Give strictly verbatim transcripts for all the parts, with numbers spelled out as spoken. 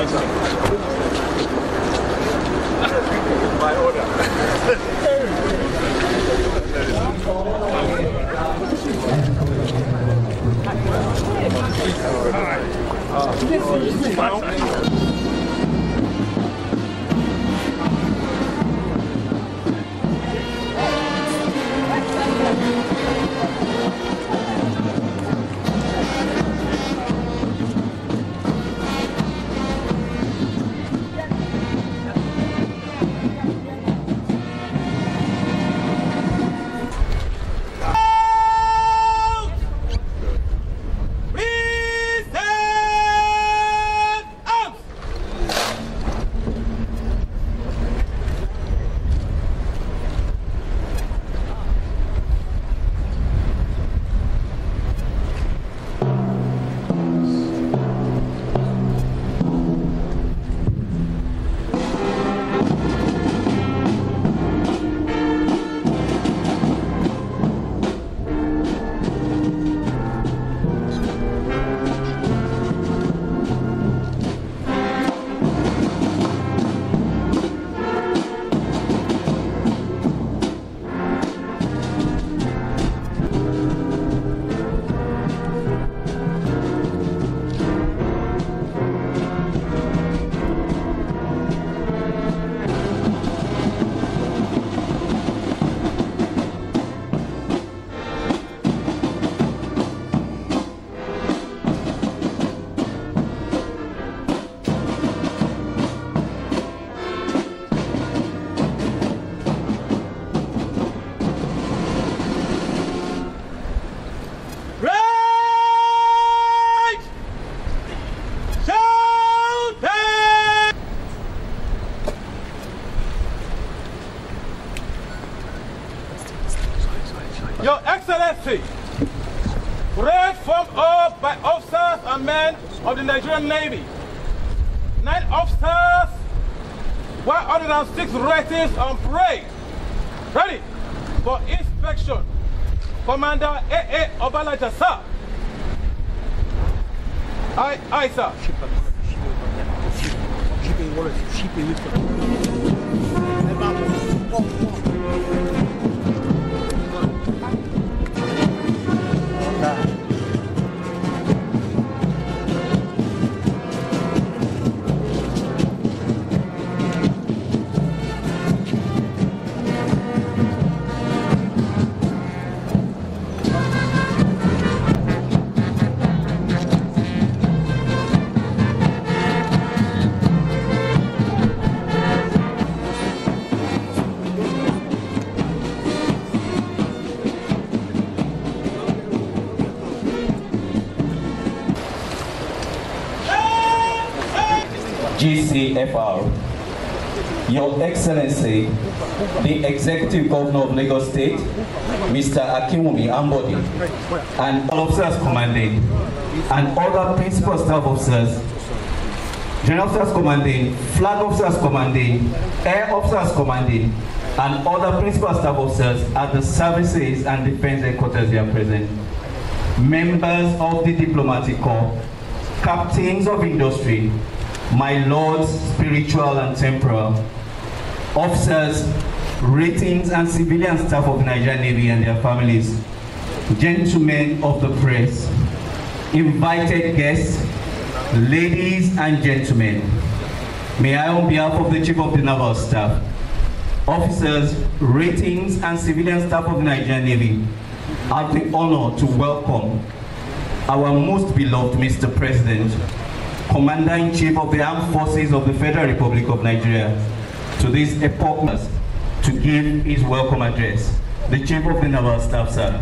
By order. Your Excellency, parade formed up by officers and men of the Nigerian Navy. Nine officers, one hundred six relatives on parade. Ready for inspection. Commander A A Obalaja, sir. Aye, aye, sir. G C F R, Your Excellency, the Executive Governor of Lagos State, Mister Akinwumi Ambode, and all officers commanding, and other principal staff officers, general officers commanding, flag officers commanding, air officers commanding, and other principal staff officers at the services and defense headquarters here present, members of the diplomatic corps, captains of industry, my lords, spiritual and temporal, officers, ratings and civilian staff of the Nigerian Navy and their families, gentlemen of the press, invited guests, ladies and gentlemen, may I, on behalf of the Chief of the Naval Staff, officers, ratings and civilian staff of the Nigerian Navy, have the honor to welcome our most beloved Mister President, Commander-in-Chief of the Armed Forces of the Federal Republic of Nigeria, to this epoch to give his welcome address. The Chief of the Naval Staff, sir.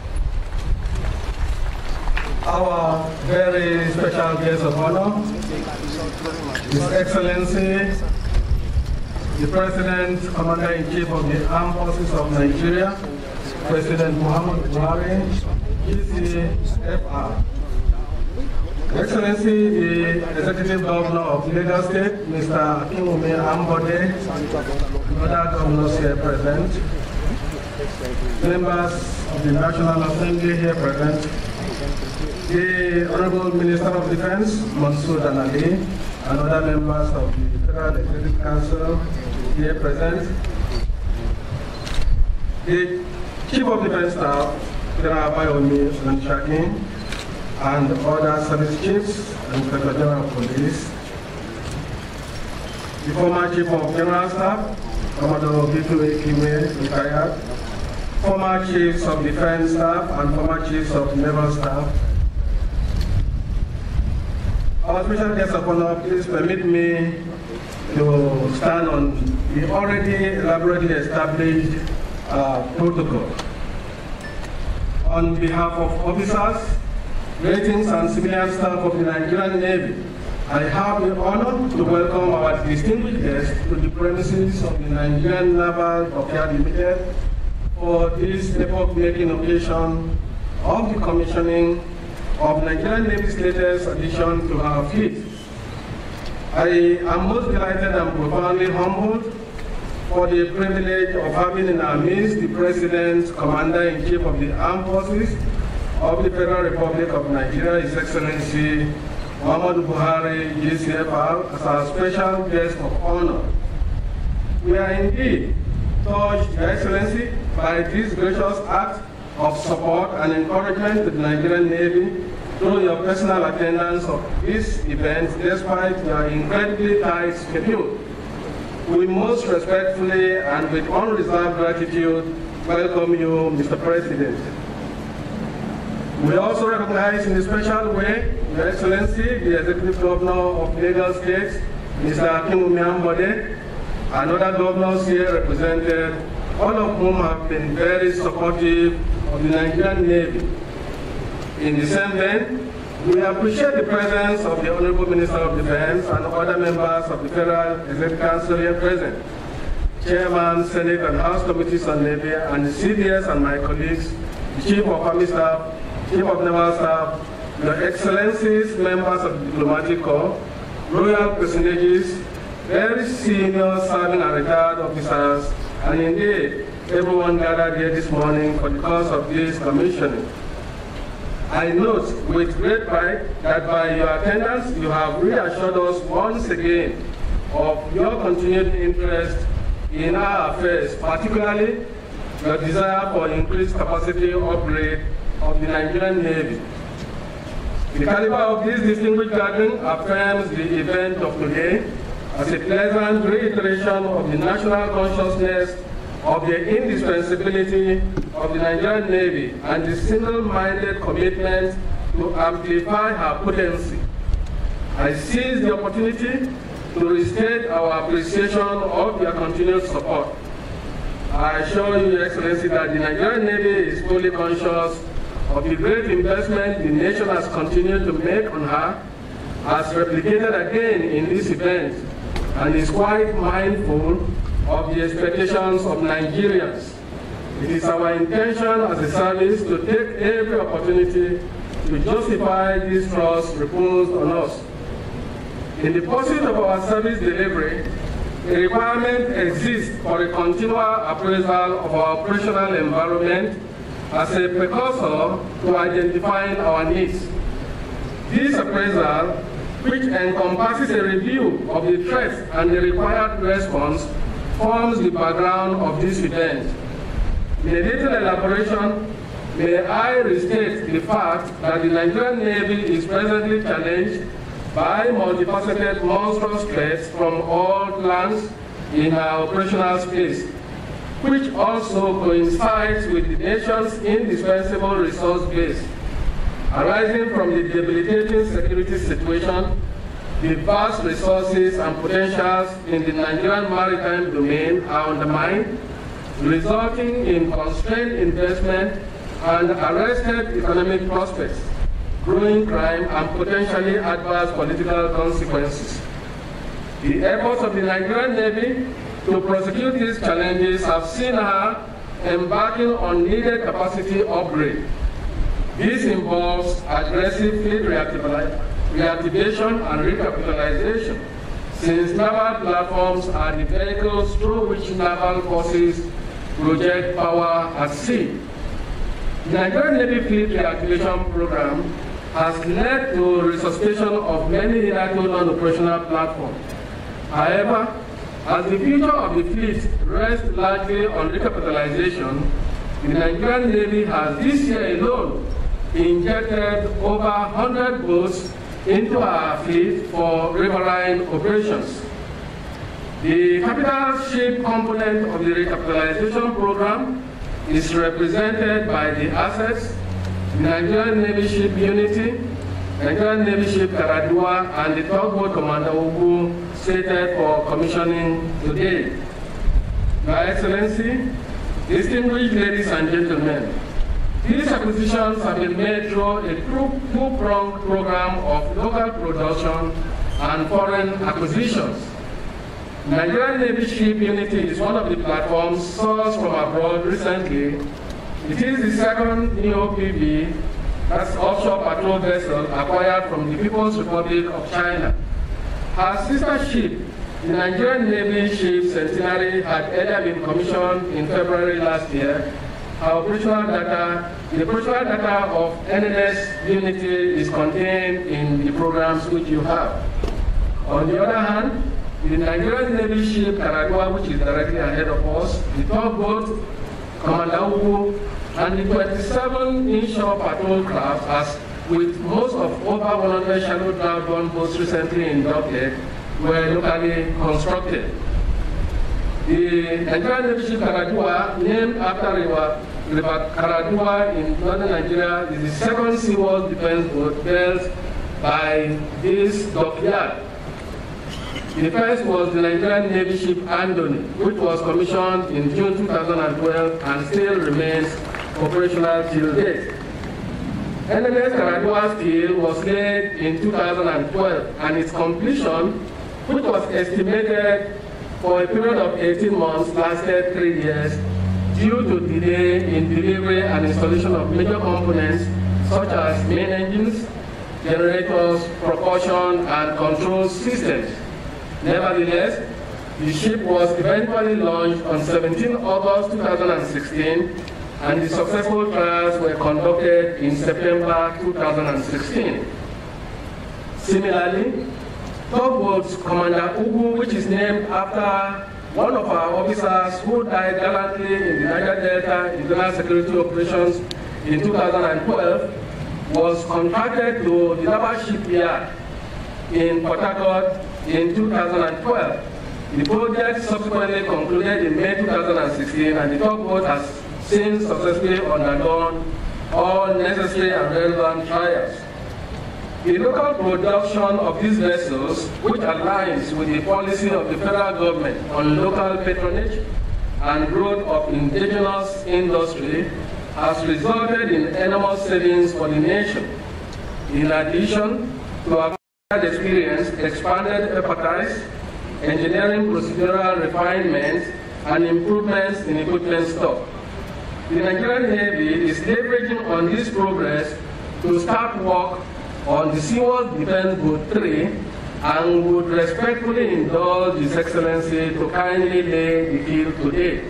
Our very special guest of honor, His Excellency, the President, Commander-in-Chief of the Armed Forces of Nigeria, President Muhammadu Buhari, G C F R. Excellency, the Executive Governor of Lagos State, Mister Akinwumi Ambode, and other governors here present, members of the National Assembly here present, the Honorable Minister of Defense, Mansour Danali, and other members of the Federal Executive Council here present, the Chief of Defense Staff, General Bayomi Shakin, and other service chiefs and Inspector General of Police, the former Chief of General Staff, Commodore Bitu Ekime, retired, former Chiefs of Defense Staff and former Chiefs of Naval Staff. Our special guest of honor, please permit me to stand on the already elaborately established uh, protocol. On behalf of officers, ratings and civilian staff of the Nigerian Navy, I have the honor to welcome our distinguished guests to the premises of the Nigerian Naval Dockyard Limited for this epoch-making occasion of the commissioning of Nigerian Navy's latest addition to our fleet. I am most delighted and profoundly humbled for the privilege of having in our midst the President, Commander-in-Chief of the Armed Forces of the Federal Republic of Nigeria, His Excellency Muhammadu Buhari, G C F R, as our special guest of honor. We are indeed touched, Your Excellency, by this gracious act of support and encouragement to the Nigerian Navy through your personal attendance of this event despite your incredibly tight schedule. We most respectfully and with unreserved gratitude welcome you, Mister President. We also recognize in a special way, Your Excellency, the Executive Governor of Lagos State, Mister Akinwumi Ambode, and other governors here represented, all of whom have been very supportive of the Nigerian Navy. In the same vein, we appreciate the presence of the Honorable Minister of Defense and other members of the Federal Executive Council here present, Chairman, Senate and House Committees on Navy, and the C D S and my colleagues, the Chief of Army Staff, Chief of Naval Staff, Your Excellencies, members of the Diplomatic Corps, royal personages, very senior serving and retired officers, and indeed, everyone gathered here this morning for the cause of this commissioning. I note with great pride that by your attendance, you have reassured us once again of your continued interest in our affairs, particularly your desire for increased capacity upgrade of the Nigerian Navy. The caliber of this distinguished gathering affirms the event of today as a pleasant reiteration of the national consciousness of the indispensability of the Nigerian Navy and the single-minded commitment to amplify her potency. I seize the opportunity to restate our appreciation of your continued support. I assure you, Your Excellency, that the Nigerian Navy is fully conscious of the great investment the nation has continued to make on her, as replicated again in this event, and is quite mindful of the expectations of Nigerians. It is our intention as a service to take every opportunity to justify this trust reposed on us. In the pursuit of our service delivery, a requirement exists for a continual appraisal of our operational environment as a precursor to identifying our needs. This appraisal, which encompasses a review of the threats and the required response, forms the background of this event. In a little elaboration, may I restate the fact that the Nigerian Navy is presently challenged by multifaceted monstrous threats from all lands in our operational space, which also coincides with the nation's indispensable resource base, arising from the debilitating security situation. The vast resources and potentials in the Nigerian maritime domain are undermined, resulting in constrained investment and arrested economic prospects, growing crime, and potentially adverse political consequences. The efforts of the Nigerian Navy to prosecute these challenges have seen her embarking on needed capacity upgrade. This involves aggressive fleet reactivation and recapitalization, since naval platforms are the vehicles through which naval forces project power at sea. The Nigerian Navy Fleet Reactivation Program has led to resuscitation of many hitherto non-operational platforms. However, as the future of the fleet rests largely on recapitalization, the Nigerian Navy has this year alone injected over one hundred boats into our fleet for riverine operations. The capital ship component of the recapitalization program is represented by the assets, the Nigerian Navy Ship Unity, Nigerian Navy Ship Karadua, and the tugboat Commander Ugu, slated for commissioning today. Your Excellency, distinguished ladies and gentlemen, these acquisitions have been made through a two-pronged program of local production and foreign acquisitions. Nigerian Navy Ship Unity is one of the platforms sourced from abroad recently. It is the second N O P V, that's offshore patrol vessel, acquired from the People's Republic of China. Her sister ship, the Nigerian Navy ship Centenary, had earlier been commissioned in February last year. Our operational data, the operational data of N N S Unity is contained in the programs which you have. On the other hand, the Nigerian Navy ship Karadua, which is directly ahead of us, the tugboat Commander Ugu, and the twenty-seven inshore patrol craft, as with most of over one hundred shallow draft-borne boats recently inducted, were locally constructed. The Nigerian Navy ship Karadua, named after River, River Karadua in northern Nigeria, is the second seaworld defense boat built by this dockyard. The first was the Nigerian Navy ship Andoni, which was commissioned in June two thousand twelve and still remains operational till date. N N S Karadua's keel was laid in two thousand twelve, and its completion, which was estimated for a period of eighteen months, lasted three years due to delay in delivery and installation of major components such as main engines, generators, propulsion, and control systems. Nevertheless, the ship was eventually launched on seventeenth August two thousand sixteen, and the successful trials were conducted in September two thousand sixteen. Similarly, tugboat Commander Ugu, which is named after one of our officers who died gallantly in the Niger Delta Internal Security Operations in two thousand twelve, was contracted to the Naval Shipyard in Port Harcourt in two thousand twelve. The project subsequently concluded in May two thousand sixteen, and the tugboat has since successfully undergone all necessary and relevant trials. The local production of these vessels, which aligns with the policy of the federal government on local patronage and growth of indigenous industry, has resulted in enormous savings for the nation. In addition to our experience, expanded expertise, engineering procedural refinements, and improvements in equipment stock, the Nigerian Navy is leveraging on this progress to start work on the Seaworld Defense Boat three, and would respectfully indulge His Excellency to kindly lay the keel today.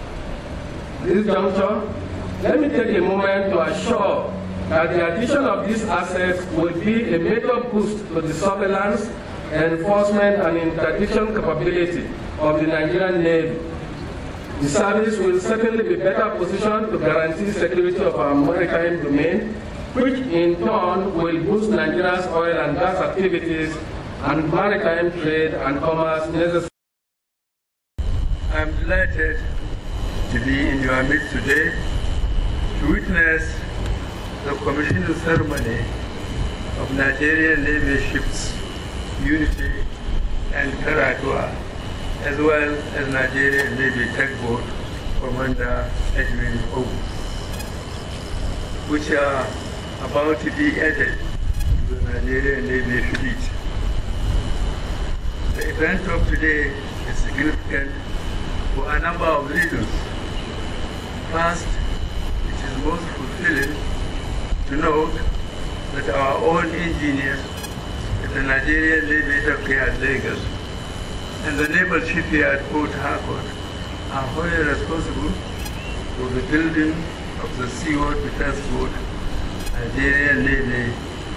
At this juncture, let me take a moment to assure that the addition of these assets will be a major boost to the surveillance, enforcement, and interdiction capability of the Nigerian Navy. The service will certainly be better positioned to guarantee security of our maritime domain, which in turn will boost Nigeria's oil and gas activities and maritime trade and commerce necessary. I am delighted to be in your midst today to witness the commissioning ceremony of Nigerian Navy ships Unity and Karadua, as well as Nigerian Navy tugboat Commander Edwin Ogu, which are about to be added to the Nigerian Navy fleet. The event of today is significant for a number of reasons. First, it is most fulfilling to note that our own engineers at the Nigerian Navy Dockyard Lagos and the Naval Shipyard Port Harcourt are wholly responsible for the building of the Seaworld Defense Boat Nigerian Navy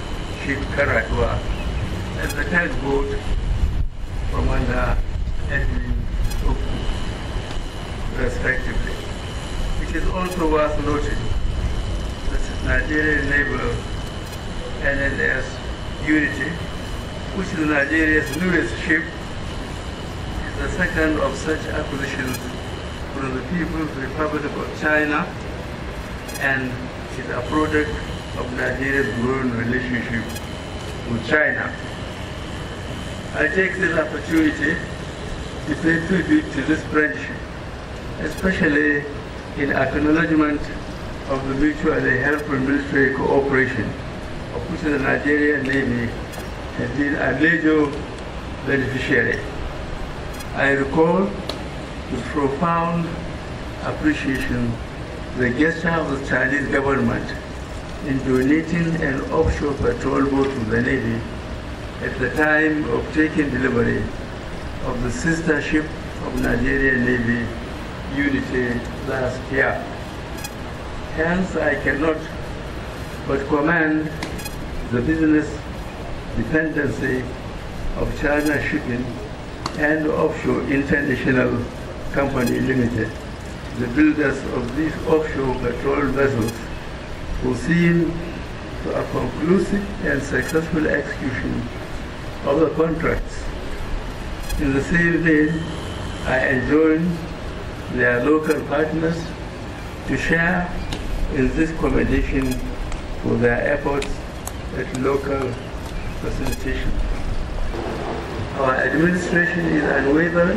Chief Karatua as the tenth boat Commander Edwin Oku, respectively. It is also worth noting that Nigerian Naval N N S Unity, which is Nigeria's newest ship, is the second of such acquisitions from the People's Republic of China and is a product of Nigeria's growing relationship with China. I take this opportunity to pay tribute to this friendship, especially in acknowledgement of the mutually helpful military cooperation of which the Nigerian Navy has been a major beneficiary. I recall with profound appreciation the gesture of the Chinese government in donating an offshore patrol boat to the Navy at the time of taking delivery of the sister ship of Nigerian Navy, Unity, last year. Hence, I cannot but commend the business dependency of China Shipping and Offshore International Company Limited, the builders of these offshore patrol vessels, who seem to a conclusive and successful execution of the contracts. In the same vein, I enjoin their local partners to share in this commendation for their efforts at local facilitation. Our administration is unwavering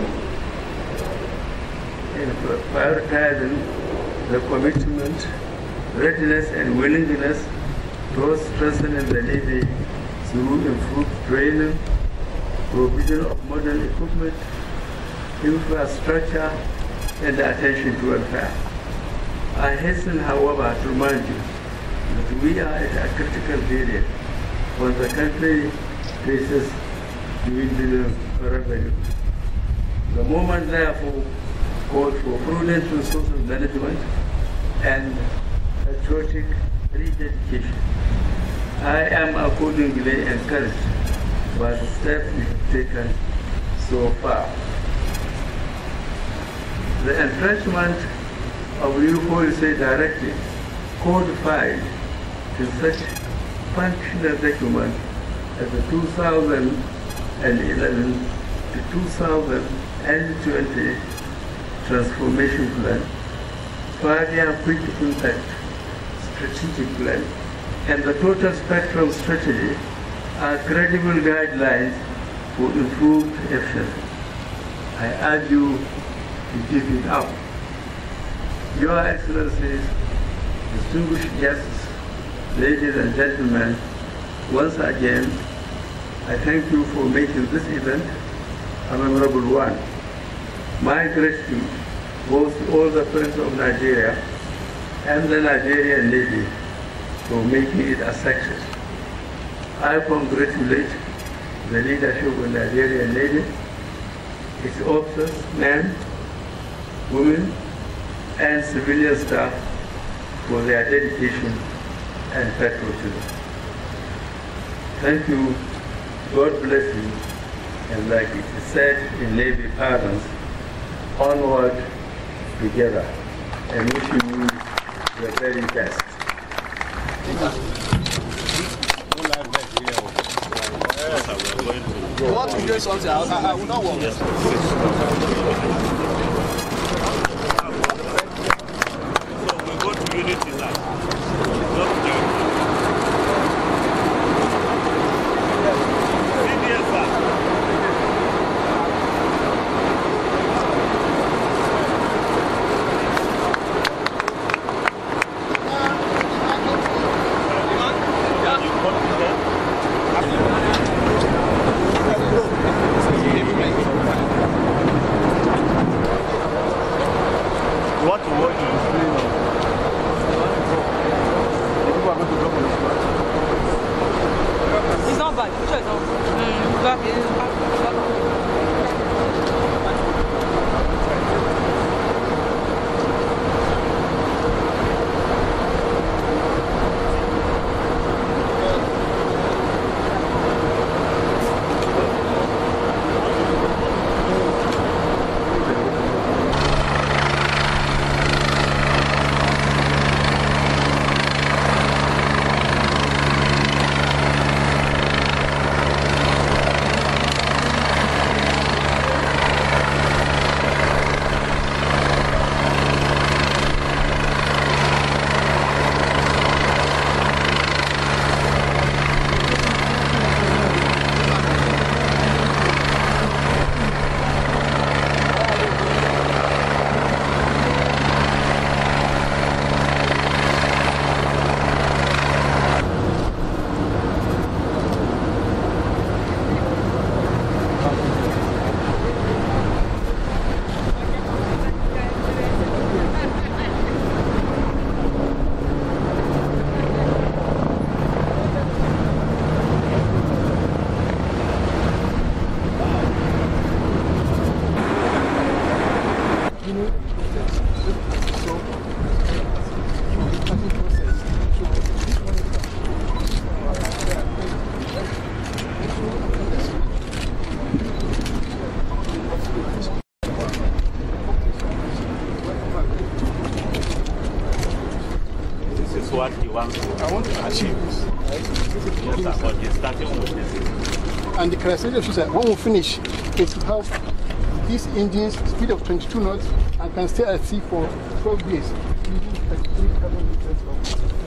in prioritizing the commitment, readiness, and willingness towards strengthening the Navy through improved training, provision of modern equipment, infrastructure, and attention to welfare. I hasten, however, to remind you that we are at a critical period when the country faces dwindling revenue. The moment, therefore, calls for prudent resource management and patriotic rededication. I am accordingly encouraged by the steps we have taken so far. The entrenchment of new policy directive codified in such functional document as the two thousand eleven to two thousand twenty Transformation Plan, five-year Quick Impact Strategic Plan, and the Total Spectrum Strategy are credible guidelines for improved action. I urge you to keep it up. Your Excellencies, distinguished guests, ladies and gentlemen, once again, I thank you for making this event a memorable one. My gratitude goes to all the friends of Nigeria and the Nigerian Navy for making it a success. I congratulate the leadership of the Nigerian Navy, its officers, men, women, and civilian staff for their dedication and patriotism. Thank you. God bless you. And like it is said in Navy parlance, onward together, and wishing you the very best. You want to do something? I, I, I will not work. So we go to unity now. is what he wants to I want to achieve this. Yes, sir, but he's starting with this. And the characteristic is that when we finish, it will have these engines speed of twenty-two knots and can stay at sea for twelve days, using thirty-three carbon liters of